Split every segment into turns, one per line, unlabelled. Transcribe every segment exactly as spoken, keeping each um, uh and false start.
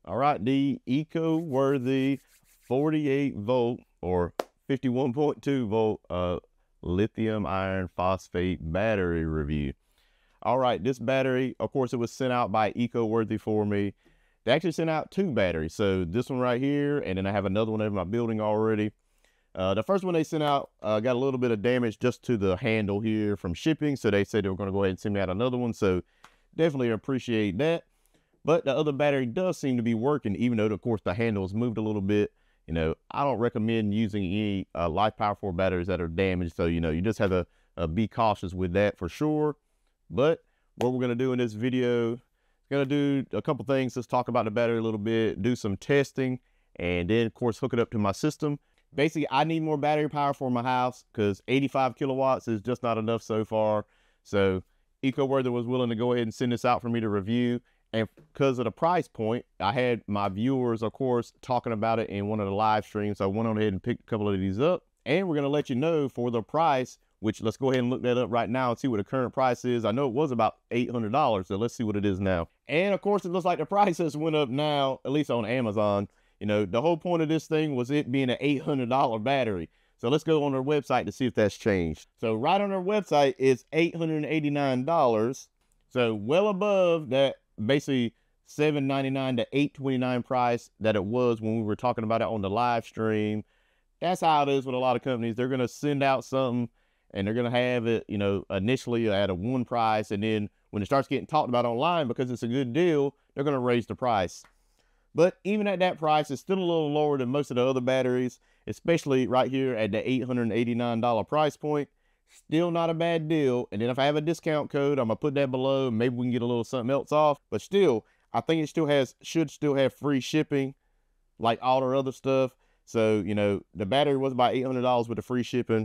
All right, the eco-worthy forty-eight volt or fifty-one point two volt uh, lithium iron phosphate battery review. All right, this battery, of course, it was sent out by eco-worthy for me. They actually sent out two batteries. So this one right here, and then I have another one in my building already. Uh, the first one they sent out uh, got a little bit of damage just to the handle here from shipping. So they said they were going to go ahead and send me out another one. So definitely appreciate that. But the other battery does seem to be working, even though, of course, the handle has moved a little bit. You know, I don't recommend using any uh, Life Power four batteries that are damaged. So, you know, you just have to uh, be cautious with that for sure. But what we're going to do in this video is going to do a couple things. Let's talk about the battery a little bit, do some testing, and then, of course, hook it up to my system. Basically, I need more battery power for my house because eighty-five kilowatts is just not enough so far. So eco-worthy was willing to go ahead and send this out for me to review. And because of the price point, I had my viewers, of course, talking about it in one of the live streams. So I went on ahead and picked a couple of these up. And we're going to let you know for the price, which let's go ahead and look that up right now and see what the current price is. I know it was about eight hundred dollars, so let's see what it is now. And of course, it looks like the price has went up now, at least on Amazon. You know, the whole point of this thing was it being an eight hundred dollar battery. So let's go on their website to see if that's changed. So right on their website, it's eight hundred eighty-nine dollars. So well above that basically seven ninety-nine to eight twenty-nine price that it was when we were talking about it on the live stream. That's how it is with a lot of companies. They're going to send out something and they're going to have it, you know, initially at a one price. And then when it starts getting talked about online because it's a good deal, they're going to raise the price. But even at that price, it's still a little lower than most of the other batteries, especially right here at the eight hundred eighty-nine dollar price point. Still not a bad deal. And then if I have a discount code, I'm gonna put that below. Maybe we can get a little something else off. But still, I think it still has, should still have free shipping like all their other stuff. So, you know, the battery was about eight hundred dollars with the free shipping.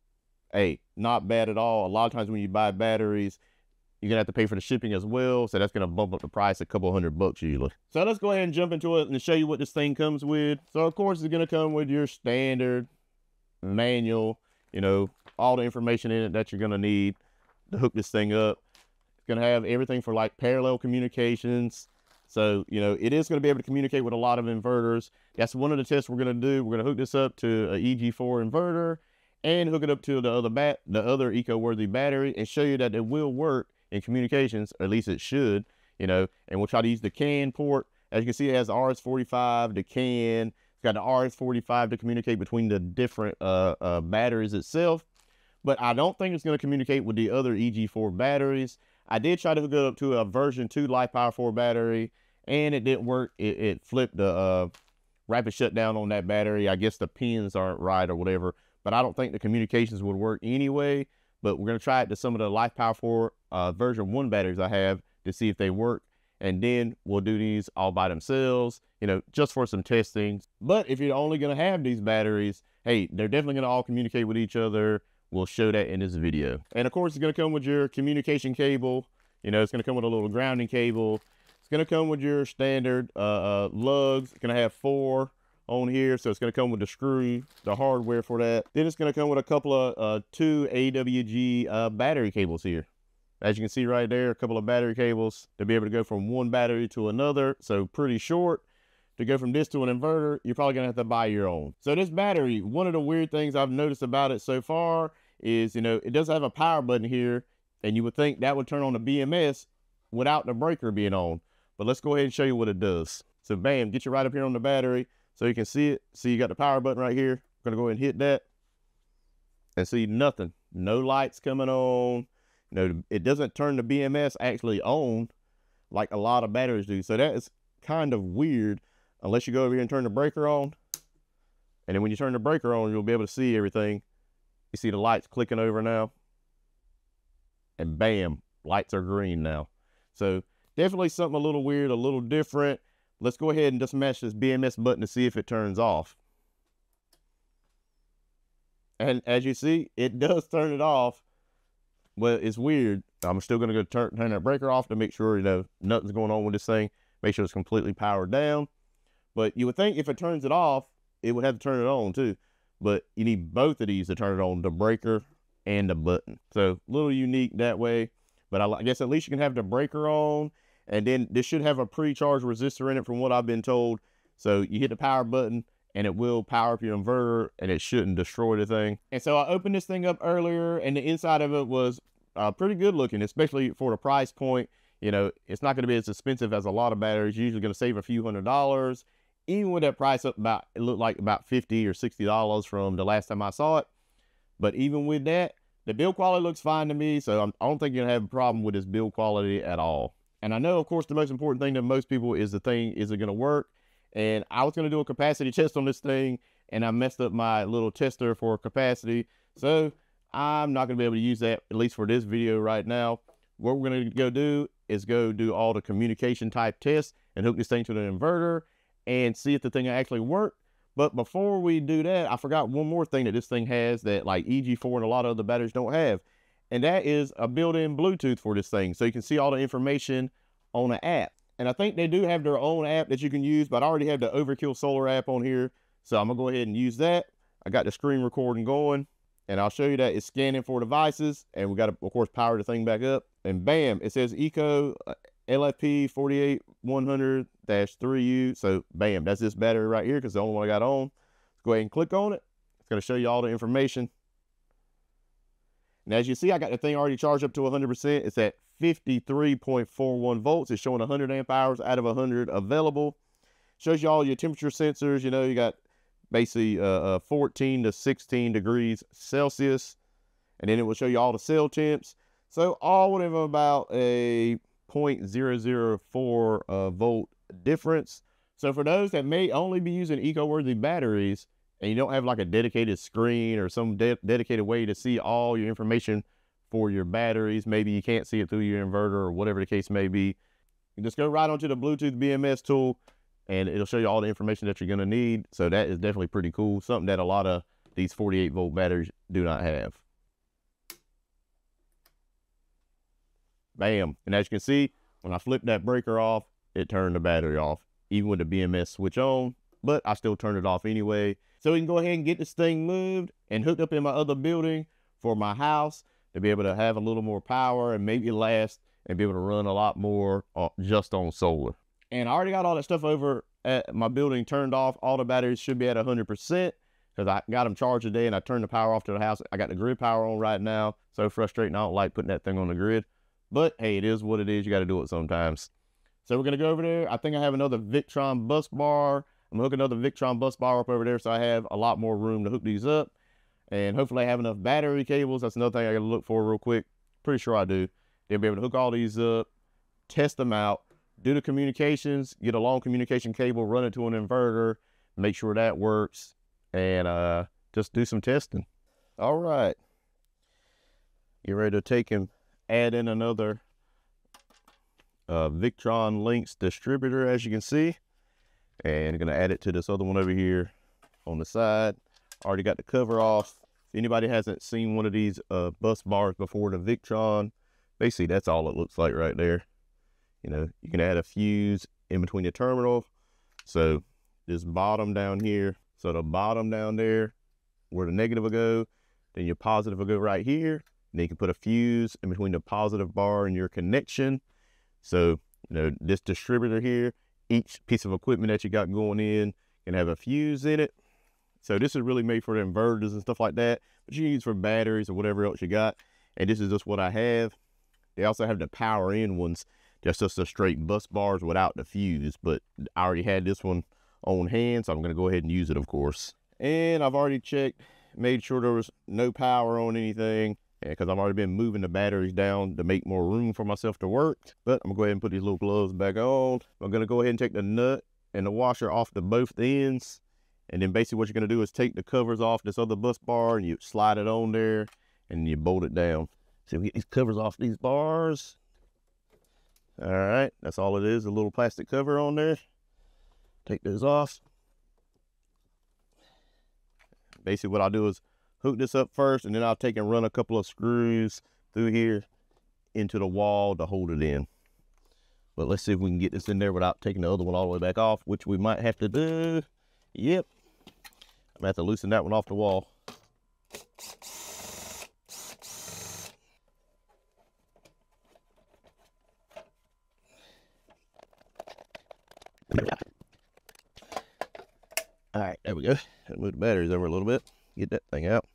Hey, not bad at all. A lot of times when you buy batteries, you're gonna have to pay for the shipping as well. So that's gonna bump up the price a couple hundred bucks usually. So let's go ahead and jump into it and show you what this thing comes with. So of course it's gonna come with your standard manual, you know, all the information in it that you're gonna need to hook this thing up. It's gonna have everything for like parallel communications. So, you know, it is gonna be able to communicate with a lot of inverters. That's one of the tests we're gonna do. We're gonna hook this up to a E G four inverter and hook it up to the other bat, the other eco-worthy battery and show you that it will work in communications, or at least it should, you know, and we'll try to use the CAN port. As you can see, it has the R S forty-five, the CAN, it's got the R S forty-five to communicate between the different uh, uh, batteries itself. But I don't think it's going to communicate with the other E G four batteries. I did try to hook it up to a version two Life Power four battery, and it didn't work. It, it flipped the uh, rapid shutdown on that battery. I guess the pins aren't right or whatever, but I don't think the communications would work anyway. But we're going to try it to some of the Life Power four uh, version one batteries I have to see if they work. And then we'll do these all by themselves, you know, just for some testing. But if you're only going to have these batteries, hey, they're definitely going to all communicate with each other. We'll show that in this video. And of course, it's going to come with your communication cable. You know, it's going to come with a little grounding cable. It's going to come with your standard uh, uh, lugs. It's going to have four on here, so it's going to come with the screw, the hardware for that. Then it's going to come with a couple of uh, two A W G uh, battery cables here. As you can see right there, a couple of battery cables to be able to go from one battery to another. So pretty short. To go from this to an inverter, you're probably going to have to buy your own. So this battery, one of the weird things I've noticed about it so far is, you know, it does have a power button here, and you would think that would turn on the B M S without the breaker being on. But let's go ahead and show you what it does. So bam, get you right up here on the battery so you can see it. See, you got the power button right here. I'm going to go ahead and hit that and see nothing. No lights coming on. You know, it doesn't turn the B M S actually on like a lot of batteries do. So that is kind of weird unless you go over here and turn the breaker on. And then when you turn the breaker on, you'll be able to see everything. You see the lights clicking over now. And bam, lights are green now. So definitely something a little weird, a little different. Let's go ahead and just mash this B M S button to see if it turns off. And as you see, it does turn it off. Well, it's weird. I'm still going to go turn, turn that breaker off to make sure, you know, nothing's going on with this thing. Make sure it's completely powered down. But you would think if it turns it off, it would have to turn it on too. But you need both of these to turn it on, the breaker and the button. So a little unique that way. But I, I guess at least you can have the breaker on. And then this should have a pre-charge resistor in it from what I've been told. So you hit the power button and it will power up your inverter and it shouldn't destroy the thing. And so I opened this thing up earlier and the inside of it was uh, pretty good looking, especially for the price point. You know, it's not going to be as expensive as a lot of batteries. You're usually going to save a few hundred dollars. Even with that price up about, it looked like about fifty or sixty dollars from the last time I saw it. But even with that, the build quality looks fine to me. So I'm, I don't think you're going to have a problem with this build quality at all. And I know, of course, the most important thing to most people is the thing, is it going to work? And I was going to do a capacity test on this thing, and I messed up my little tester for capacity. So I'm not going to be able to use that, at least for this video right now. What we're going to go do is go do all the communication type tests and hook this thing to the inverter and see if the thing actually works. But before we do that, I forgot one more thing that this thing has that like E G four and a lot of other batteries don't have. And that is a built-in Bluetooth for this thing. So you can see all the information on an app. And I think they do have their own app that you can use, but I already have the Overkill Solar app on here. So I'm gonna go ahead and use that. I got the screen recording going and I'll show you that it's scanning for devices and we got to, of course, power the thing back up and bam, it says Eco L F P forty-eight one hundred dash three U. So bam, that's this battery right here because the only one I got on. Let's go ahead and click on it. It's gonna show you all the information. And as you see, I got the thing already charged up to one hundred percent. It's at fifty-three point four one volts. It's showing one hundred amp hours out of one hundred available. Shows you all your temperature sensors. You know, you got basically uh, uh, fourteen to sixteen degrees Celsius. And then it will show you all the cell temps. So all of them about a zero point zero zero four uh, volt difference. So for those that may only be using eco-worthy batteries, and you don't have like a dedicated screen or some de dedicated way to see all your information for your batteries, maybe you can't see it through your inverter or whatever the case may be, you just go right onto the Bluetooth B M S tool and it'll show you all the information that you're going to need. So that is definitely pretty cool, something that a lot of these forty-eight volt batteries do not have. Bam. And as you can see, when I flip that breaker off, it turned the battery off, even with the B M S switch on, but I still turned it off anyway. So we can go ahead and get this thing moved and hooked up in my other building for my house to be able to have a little more power and maybe last and be able to run a lot more uh, just on solar. And I already got all that stuff over at my building turned off. All the batteries should be at one hundred percent because I got them charged today and I turned the power off to the house. I got the grid power on right now. So frustrating. I don't like putting that thing on the grid. But hey, it is what it is. You got to do it sometimes. So we're going to go over there. I think I have another Victron bus bar. I'm going to hook another Victron bus bar up over there so I have a lot more room to hook these up. And hopefully I have enough battery cables. That's another thing I got to look for real quick. Pretty sure I do. They'll be able to hook all these up, test them out, do the communications, get a long communication cable, run it to an inverter, make sure that works, and uh, just do some testing. All right. Get ready to take and add in another uh, Victron Lynx distributor, as you can see. And I'm going to add it to this other one over here on the side. Already got the cover off. If anybody hasn't seen one of these uh, bus bars before, the Victron, basically that's all it looks like right there. You know, you can add a fuse in between the terminal. So this bottom down here, so the bottom down there where the negative will go, then your positive will go right here. And then you can put a fuse in between the positive bar and your connection. So, you know, this distributor here, each piece of equipment that you got going in can have a fuse in it. So this is really made for the inverters and stuff like that, but you can use for batteries or whatever else you got. And this is just what I have. They also have the power in ones, just just the straight bus bars without the fuse, but I already had this one on hand, so I'm going to go ahead and use it, of course. And I've already checked, made sure there was no power on anything, because I've already been moving the batteries down to make more room for myself to work. But I'm going to go ahead and put these little gloves back on. I'm going to go ahead and take the nut and the washer off the both ends. And then basically what you're going to do is take the covers off this other bus bar and you slide it on there and you bolt it down. So we get these covers off these bars. All right, that's all it is, a little plastic cover on there. Take those off. Basically what I'll do is hook this up first and then I'll take and run a couple of screws through here into the wall to hold it in. But let's see if we can get this in there without taking the other one all the way back off, which we might have to do. Yep. I'm gonna have to loosen that one off the wall. All right, there we go. Move the batteries over a little bit. Get that thing out.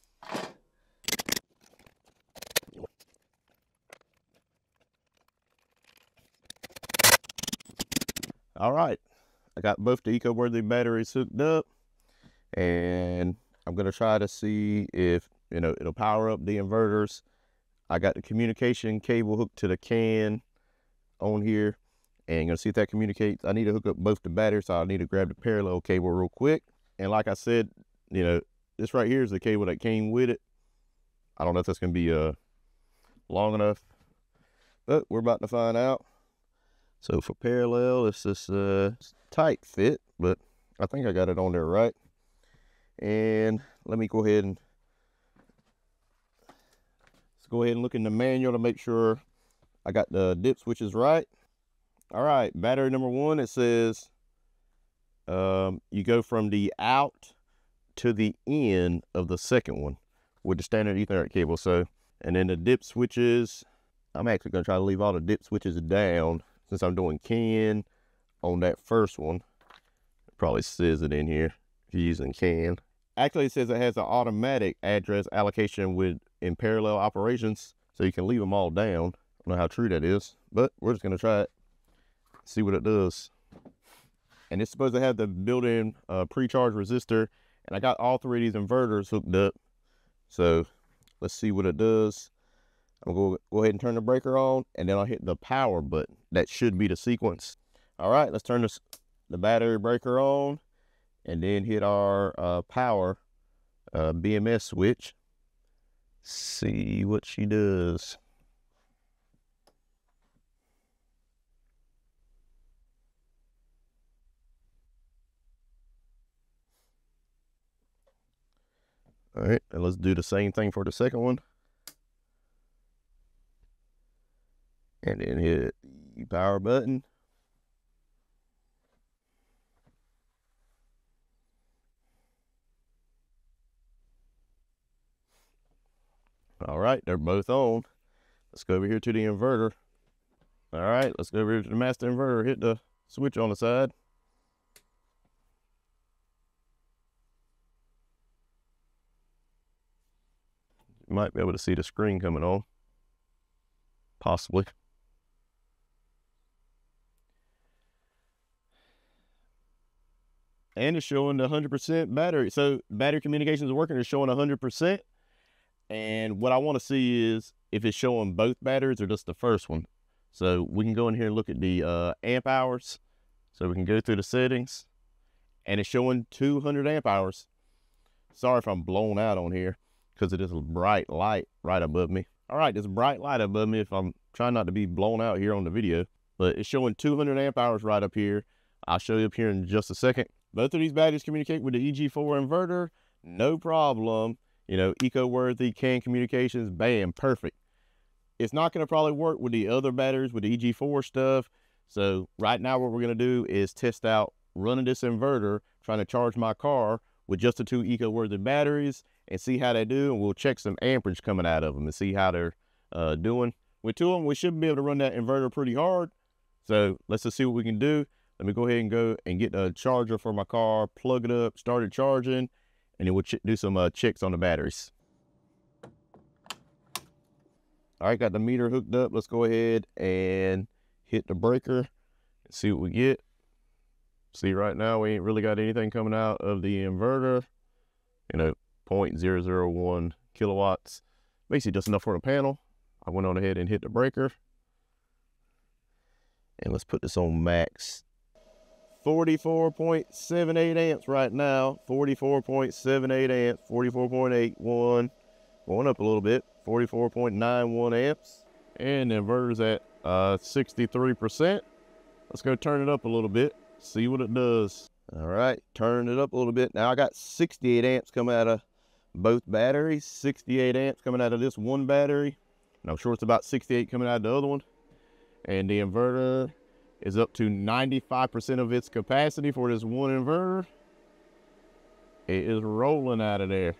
All right, I got both the eco-worthy batteries hooked up, and I'm gonna try to see if, you know, it'll power up the inverters. I got the communication cable hooked to the can on here, and gonna see if that communicates. I need to hook up both the batteries, so I need to grab the parallel cable real quick. And like I said, you know, this right here is the cable that came with it. I don't know if that's gonna be uh long enough, but we're about to find out. So for parallel, it's this uh, tight fit, but I think I got it on there right. And let me go ahead and let's go ahead and look in the manual to make sure I got the dip switches right. All right, battery number one, it says um, you go from the out to the in of the second one with the standard Ethernet cable. So, and then the dip switches, I'm actually gonna try to leave all the dip switches down, since I'm doing can on that first one. It probably says it in here if you're using can. Actually, it says it has an automatic address allocation with in parallel operations, so you can leave them all down. I don't know how true that is, but we're just gonna try it, see what it does. And it's supposed to have the built-in uh, pre-charge resistor, and I got all three of these inverters hooked up. So let's see what it does. I'm gonna go ahead and turn the breaker on, and then I'll hit the power button. That should be the sequence. All right, let's turn this, the battery breaker on, and then hit our uh, power uh, B M S switch. See what she does. All right, and let's do the same thing for the second one. And then hit the power button. All right, they're both on. Let's go over here to the inverter. All right, let's go over here to the master inverter. Hit the switch on the side. You might be able to see the screen coming on, possibly. And it's showing the one hundred percent battery. So battery communications is working. It's showing one hundred percent. And what I want to see is if it's showing both batteries or just the first one. So we can go in here and look at the uh, amp hours. So we can go through the settings, and it's showing two hundred amp hours. Sorry if I'm blown out on here because of this bright light right above me. All right, this bright light above me, if I'm trying not to be blown out here on the video, but it's showing two hundred amp hours right up here. I'll show you up here in just a second. Both of these batteries communicate with the E G four inverter, no problem. You know, eco-worthy, can communications, bam, perfect. It's not gonna probably work with the other batteries, with the E G four stuff. So right now what we're gonna do is test out running this inverter, trying to charge my car with just the two eco-worthy batteries and see how they do. And we'll check some amperage coming out of them and see how they're uh, doing. With two of them, we should be able to run that inverter pretty hard. So let's just see what we can do. Let me go ahead and go and get a charger for my car, plug it up, start it charging, and then we'll do some uh, checks on the batteries. All right, got the meter hooked up. Let's go ahead and hit the breaker and see what we get. See, right now we ain't really got anything coming out of the inverter. You know, zero point zero zero one kilowatts. Basically just enough for the panel. I went on ahead and hit the breaker. And let's put this on max. forty-four point seven eight amps right now. forty-four point seven eight amps. forty-four point eight one. Going up a little bit. forty-four point nine one amps. And the inverter's at uh, sixty-three percent. Let's go turn it up a little bit. See what it does. All right, turn it up a little bit. Now I got sixty-eight amps coming out of both batteries. sixty-eight amps coming out of this one battery. And I'm sure it's about sixty-eight coming out of the other one. And the inverter is up to ninety-five percent of its capacity for this one inverter. It is rolling out of there.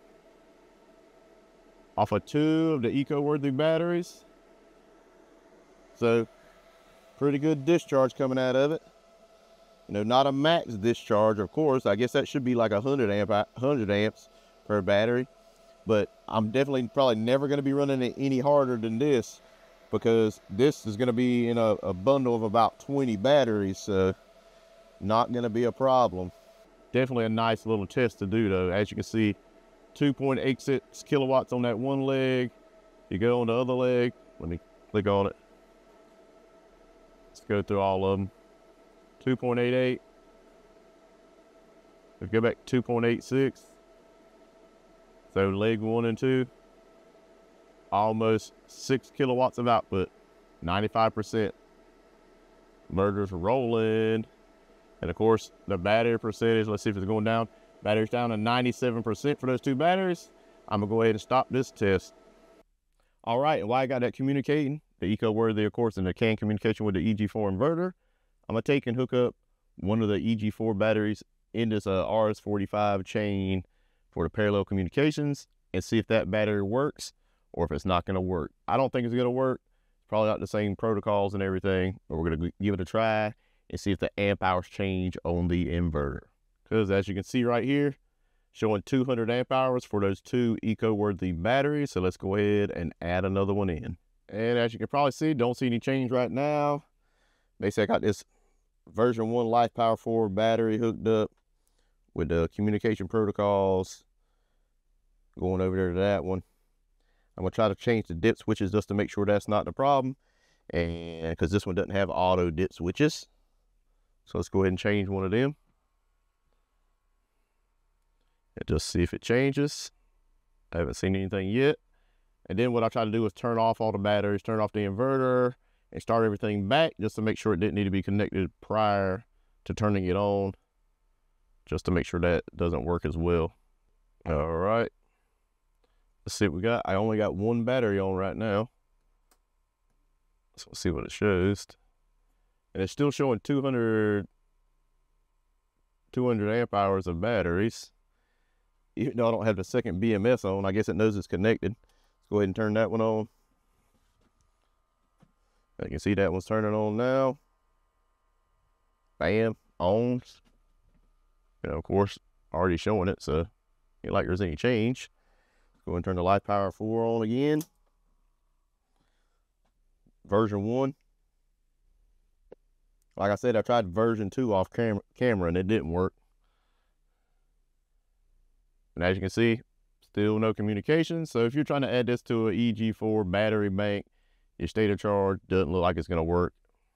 Off of two of the eco-worthy batteries. So, pretty good discharge coming out of it. You know, not a max discharge, of course. I guess that should be like a hundred amp, hundred amps per battery. But I'm definitely probably never going to be running it any harder than this, because this is going to be in a, a bundle of about twenty batteries, so not going to be a problem. Definitely a nice little test to do though. As you can see, two point eight six kilowatts on that one leg. You go on the other leg, let me click on it. Let's go through all of them. two point eight eight. Let's go back to two point eight six. So leg one and two, almost six kilowatts of output, ninety-five percent. Inverters rolling. And of course, the battery percentage, let's see if it's going down. Battery's down to ninety-seven percent for those two batteries. I'm gonna go ahead and stop this test. All right, and while I got that communicating, the eco-worthy, of course, and the CAN communication with the E G four inverter, I'm gonna take and hook up one of the E G four batteries in this uh, R S forty-five chain for the parallel communications and see if that battery works or if it's not gonna work. I don't think it's gonna work. It's probably not the same protocols and everything, but we're gonna give it a try and see if the amp hours change on the inverter. Because as you can see right here, showing two hundred amp hours for those two eco-worthy batteries. So let's go ahead and add another one in. And as you can probably see, don't see any change right now. Basically, I got this version one Life Power four battery hooked up with the communication protocols. Going over there to that one. I'm gonna try to change the dip switches just to make sure that's not the problem. And because this one doesn't have auto dip switches. So let's go ahead and change one of them. And just see if it changes. I haven't seen anything yet. And then what I try to do is turn off all the batteries, turn off the inverter, and start everything back just to make sure it didn't need to be connected prior to turning it on, just to make sure that doesn't work as well. All right. Let's see what we got. I only got one battery on right now. So let's see what it shows. And it's still showing two hundred, two hundred amp hours of batteries. Even though I don't have the second B M S on, I guess it knows it's connected. Let's go ahead and turn that one on. I can see that one's turning on now. Bam, on. And of course, already showing it, so ain't like there's any change. Go ahead and turn the Life Power four on again. Version one. Like I said, I tried version two off cam camera and it didn't work. And as you can see, still no communication. So if you're trying to add this to an E G four battery bank, your state of charge doesn't look like it's going to work.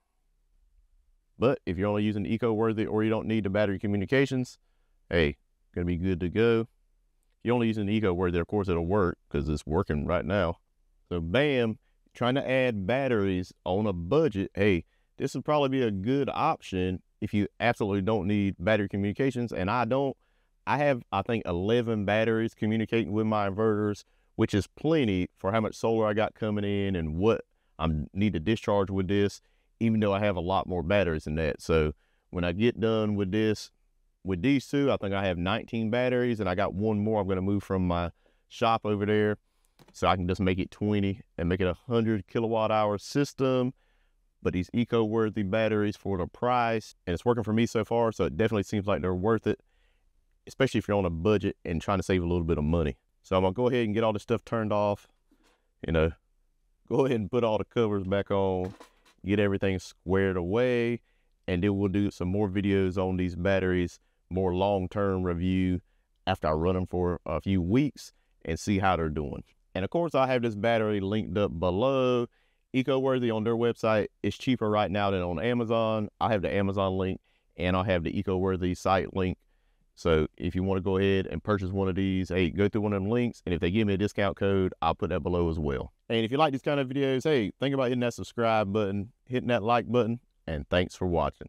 But if you're only using eco-worthy or you don't need the battery communications, hey, going to be good to go. If you're only using eco-worthy, of course it'll work because it's working right now. So bam, trying to add batteries on a budget, hey, this would probably be a good option if you absolutely don't need battery communications. And I don't. I have, I think, eleven batteries communicating with my inverters, which is plenty for how much solar I got coming in and what I need to discharge with this, even though I have a lot more batteries than that. So when I get done with this, with these two, I think I have nineteen batteries, and I got one more I'm going to move from my shop over there. So I can just make it twenty and make it a one hundred kilowatt hour system. But these eco-worthy batteries for the price, and it's working for me so far, so it definitely seems like they're worth it, especially if you're on a budget and trying to save a little bit of money. So I'm gonna go ahead and get all this stuff turned off, you know, go ahead and put all the covers back on, get everything squared away, and then we'll do some more videos on these batteries, more long-term review after I run them for a few weeks and see how they're doing. And of course, I have this battery linked up below. eco-worthy on their website is cheaper right now than on Amazon. I have the Amazon link and I'll have the eco-worthy site link. So if you want to go ahead and purchase one of these, hey, go through one of them links, and if they give me a discount code, I'll put that below as well. And if you like these kind of videos, hey, think about hitting that subscribe button, hitting that like button, and thanks for watching.